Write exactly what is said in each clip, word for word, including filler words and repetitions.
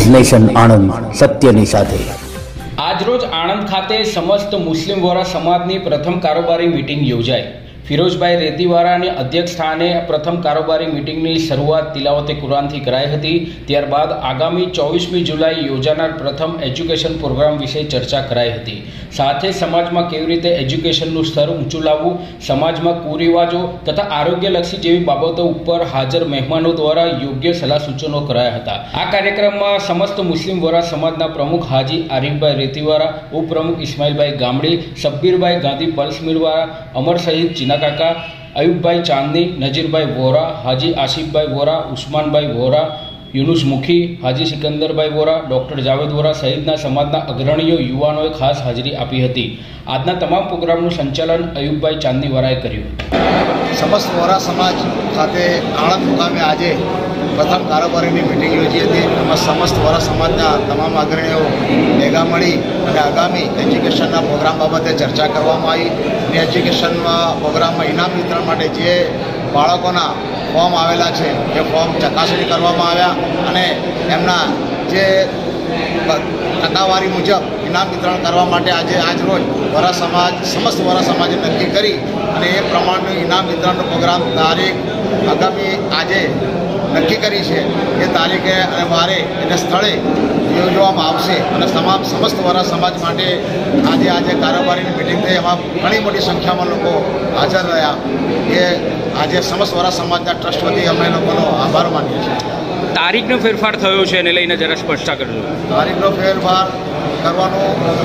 News nation Anand, સત્યની સાથે। આજરોજ આણંદ ખાતે સમસ્ત મુસ્લિમ વોરા સમાજની પ્રથમ કારોબારી મીટિંગ યોજાઈ। ફિરોઝભાઈ રેતીવાળાની અધ્યક્ષ સ્થાને પ્રથમ કારોબારી મીટિંગની શરૂઆત તિલાવતે કુરાનથી કરાઈ હતી। ત્યારબાદ આગામી ચોવીસમી જુલાઈ યોજાનાર પ્રથમ એજ્યુકેશન પ્રોગ્રામ વિશે ચર્ચા કરાઈ હતી। સાથે સમાજમાં કેવી રીતે એજ્યુકેશનનું સ્તર ઊંચું લાવવું, સમાજમાં કુરિવાજો તથા આરોગ્યલક્ષી જેવી બાબતો ઉપર હાજર મહેમાનો દ્વારા યોગ્ય સલાહ સૂચનો કરાયા હતા। આ કાર્યક્રમમાં સમસ્ત મુસ્લિમ વોરા સમાજના પ્રમુખ હાજી આરીફભાઈ રેતીવાળા, ઉપપ્રમુખ ઇસ્માઇલભાઈ ગામડી, શબ્બીરભાઈ ગાંધી પલ્સ મિલવાળા, અમર શહીદ ચીના કાકા, અયુબભાઈ ચાંદની, નજીરભાઈ વોરા, હાજી આસિફભાઈ વોરા, ઉસ્માનભાઈ વોરા, યુનુસ મુખી, હાજી સિકંદરભાઈ વોરા, ડૉક્ટર જાવેદ વોરા સહિતના સમાજના અગ્રણીઓ યુવાનોએ ખાસ હાજરી આપી હતી। આજના તમામ પ્રોગ્રામનું સંચાલન અયુબભાઈ ચાંદની વોરાએ કર્યું। સમસ્ત વોરા સમાજ ખાતે આણંદ મુકામે આજે પ્રથમ કારોબારીની મિટિંગ યોજી હતી। એમાં સમસ્ત વોરા સમાજના તમામ અગ્રણીઓ ભેગા મળી અને આગામી એજ્યુકેશનના પ્રોગ્રામ બાબતે ચર્ચા કરવામાં આવી અને એજ્યુકેશનમાં પ્રોગ્રામમાં ઇનામ વિતરણ માટે જે બાળકોના ફોર્મ આવેલા છે એ ફોર્મ ચકાસણી કરવામાં આવ્યા અને એમના જે ટકાવારી મુજબ ઇનામ વિતરણ કરવા માટે આજે આજ રોજ વોરા સમાજ સમસ્ત વોરા સમાજે નક્કી કરી અને એ પ્રમાણનું ઇનામ વિતરણનો પ્રોગ્રામ તારીખ આગામી આજે નક્કી કરી છે એ તારીખે અને વારે એને સ્થળે યોજવામાં આવશે અને તમામ સમસ્ત વોરા સમાજ માટે આજે આજે કારોબારીની મિટિંગ થઈ, એમાં ઘણી મોટી સંખ્યામાં લોકો હાજર રહ્યા। એ આજે સમસ્ત વોરા સમાજના ટ્રસ્ટ વતી અમે લોકોનો આભાર માનીએ છીએ। તારીખનો ફેરફાર થયો છે એને લઈને જરા સ્પષ્ટતા કરજો। તારીખનો ફેરફાર કરવાનો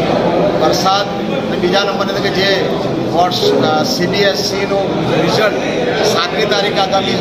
વરસાદ અને બીજા નંબરની કે જે વર્ષ સીબીએસસીનું રિઝલ્ટ સાતમી તારીખ આગામી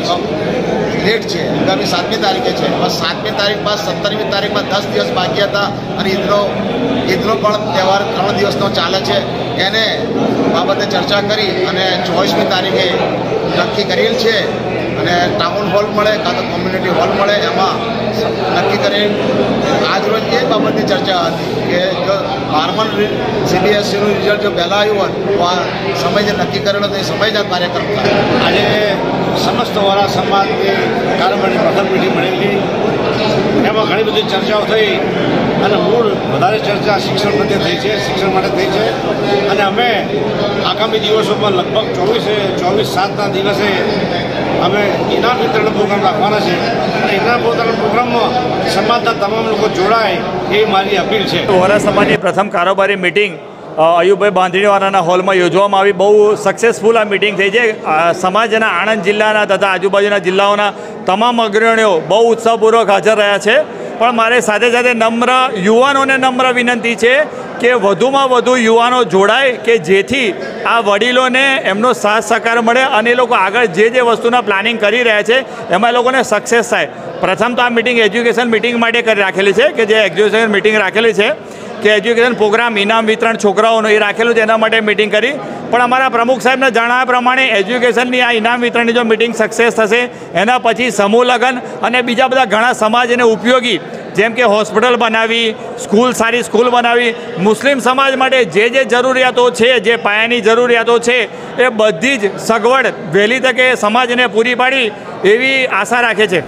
લેટ છે, આગામી સાતમી તારીખે છે। બસ સાતમી તારીખ બાદ સત્તરમી તારીખમાં દસ દિવસ બાકી હતા અને ઈદનો ઈદનો પણ તહેવાર ત્રણ દિવસનો ચાલે છે। એને બાબતે ચર્ચા કરી અને ચોવીસમી તારીખે નક્કી કરેલ છે અને ટાઉન હોલ મળે કાં તો કોમ્યુનિટી હોલ મળે એમાં નક્કી કરી આજ રોજ એ બાબતની ચર્ચા હતી કે જો બારમા સીબીએસસીનું રિઝલ્ટ જો પહેલાં આવ્યું હોત તો આ સમય જે નક્કી કરેલો તો એ સમય જ આ કાર્યક્રમ થાય। આજે સમસ્ત વોરા સમાજની કારોબારી પ્રથમ મીટિંગ મળેલી, એમાં ઘણી બધી ચર્ચાઓ થઈ અને મૂળ વધારે ચર્ચા શિક્ષણ પ્રત્યે થઈ છે, શિક્ષણ માટે થઈ છે અને અમે આગામી દિવસોમાં લગભગ ચોવીસે ચોવીસ સાતના દિવસે અમે ઇનામ વિતરણ પ્રોગ્રામ રાખવાના છે અને ઇનામ વિતરણ પ્રોગ્રામમાં સમાજના તમામ લોકો જોડાય એ મારી અપીલ છે। વોરા સમાજની પ્રથમ કારોબારી મિટિંગ અયુબભાઈ બાંધણીવાળાના હોલમાં યોજવામાં આવી। બહુ સક્સેસફુલ આ મિટિંગ થઈ છે। સમાજના આણંદ જિલ્લાના તથા આજુબાજુના જિલ્લાઓના તમામ અગ્રણીઓ બહુ ઉત્સાહપૂર્વક હાજર રહ્યા છે। પણ મારે સાથે સાથે નમ્ર યુવાનોને નમ્ર વિનંતી છે કે વધુમાં વધુ યુવાનો જોડાય કે જેથી આ વડીલોને એમનો સાથ સહકાર મળે અને એ લોકો આગળ જે જે વસ્તુના પ્લાનિંગ કરી રહ્યા છે એમાં એ લોકોને સક્સેસ થાય। પ્રથમ તો આ મિટિંગ એજ્યુકેશન મિટિંગ માટે કરી રાખેલી છે કે જે એજ્યુકેશન મિટિંગ રાખેલી છે કે એજ્યુકેશન પ્રોગ્રામ ઇનામ વિતરણ છોકરાઓનું એ રાખેલું છે, એના માટે મિટિંગ કરી। પણ અમારા પ્રમુખ સાહેબને જણાવ્યા પ્રમાણે એજ્યુકેશનની આ ઇનામ વિતરણની જો મિટિંગ સક્સેસ થશે એના પછી સમૂહ લગ્ન અને બીજા બધા ઘણા સમાજને ઉપયોગી જેમ કે હોસ્પિટલ બનાવી, સ્કૂલ સારી સ્કૂલ બનાવી, મુસ્લિમ સમાજ માટે જે જે જરૂરિયાતો છે, જે પાયાની જરૂરિયાતો છે એ બધી જ સગવડ વહેલી તકે સમાજને પૂરી પાડી એવી આશા રાખે છે।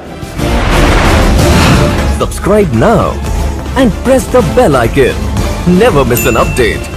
Subscribe now and press the bell icon. Never miss an update.